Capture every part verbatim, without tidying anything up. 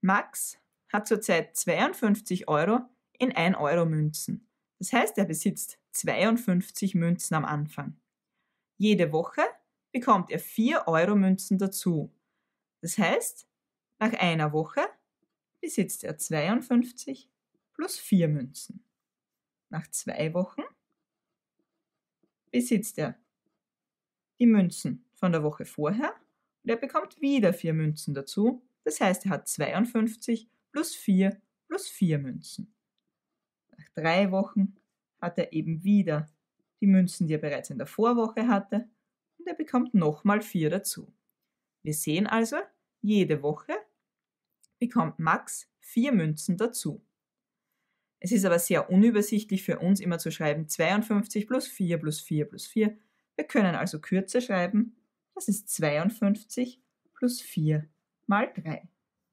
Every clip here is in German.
Max hat zurzeit zweiundfünfzig Euro in ein Euro Münzen. Das heißt, er besitzt zweiundfünfzig Münzen am Anfang. Jede Woche bekommt er vier Euro Münzen dazu. Das heißt, nach einer Woche besitzt er zweiundfünfzig plus vier Münzen. Nach zwei Wochen besitzt er die Münzen von der Woche vorher und er bekommt wieder vier Münzen dazu. Das heißt, er hat zweiundfünfzig plus vier plus vier Münzen. Nach drei Wochen hat er eben wieder die Münzen, die er bereits in der Vorwoche hatte, und er bekommt nochmal vier dazu. Wir sehen also, jede Woche bekommt Max vier Münzen dazu. Es ist aber sehr unübersichtlich für uns immer zu schreiben zweiundfünfzig plus vier plus vier plus vier. Wir können also kürzer schreiben, das ist zweiundfünfzig plus vier mal drei.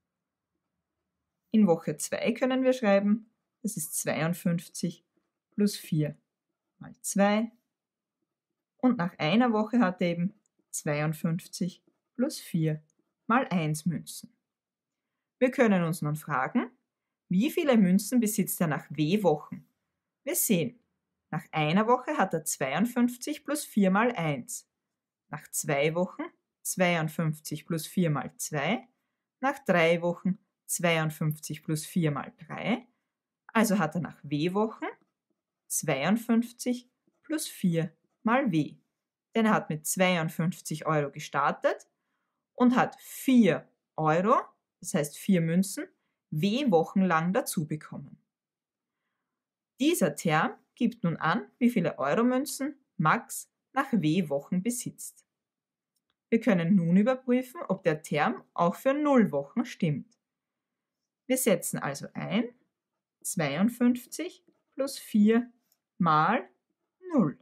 In Woche zwei können wir schreiben, das ist zweiundfünfzig plus vier mal zwei. Und nach einer Woche hat er eben zweiundfünfzig plus vier mal eins Münzen. Wir können uns nun fragen, wie viele Münzen besitzt er nach W Wochen? Wir sehen, nach einer Woche hat er zweiundfünfzig plus vier mal eins. Nach zwei Wochen zweiundfünfzig plus vier mal zwei. Nach drei Wochen zweiundfünfzig plus vier mal drei. Also hat er nach W Wochen zweiundfünfzig plus vier mal W. Denn er hat mit zweiundfünfzig Euro gestartet und hat vier Euro, das heißt vier Münzen, W Wochen lang dazu bekommen. Dieser Term gibt nun an, wie viele Euromünzen Max nach W Wochen besitzt. Wir können nun überprüfen, ob der Term auch für null Wochen stimmt. Wir setzen also ein zweiundfünfzig plus vier mal null.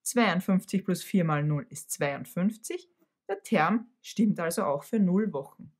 zweiundfünfzig plus vier mal null ist zweiundfünfzig. Der Term stimmt also auch für null Wochen.